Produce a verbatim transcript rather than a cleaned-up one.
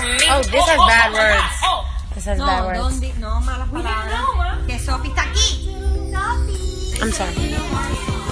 Oh, this has bad words. This has No, bad words. ¿dónde? No, malas palabras. Que Sophie está aquí. Sophie. I'm sorry.